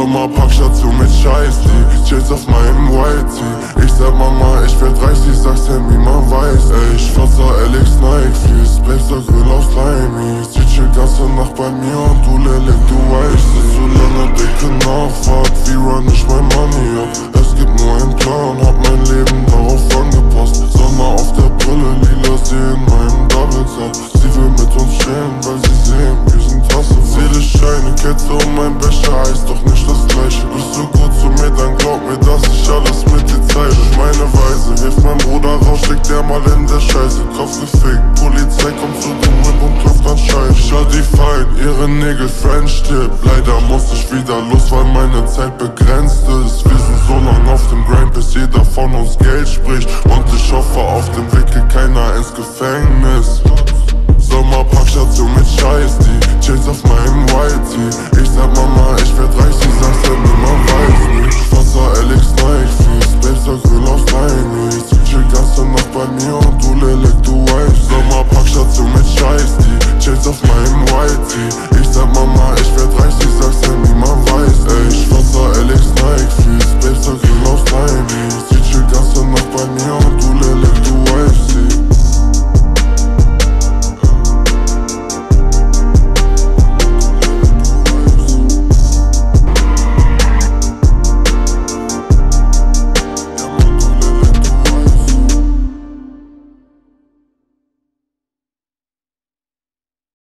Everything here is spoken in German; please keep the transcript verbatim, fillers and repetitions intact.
Sommerparkstation mit Scheiß-Tee, Chills auf meinem White Tee. Ich sag Mama, ich werd reich, sie sagt Sammy, man weiß. Ey, ich flotze Alex Nike Fleece, Blazer Grill aus Limey. Sie chillt ganze Nacht bei mir und du Lele, du weißt. Sitz so lange dicke Nachfahrt, wie run ich mein Money ab? Es gibt nur einen Plan, hab mein Leben darauf angepasst. Sonne auf der Brille, lila See in meinem Double Cup. Sie will mit uns chillen, weil sie sehen, wir sind Hasse. Seele Scheine, Kette um mein Becher, heißt doch nicht das Gleiche.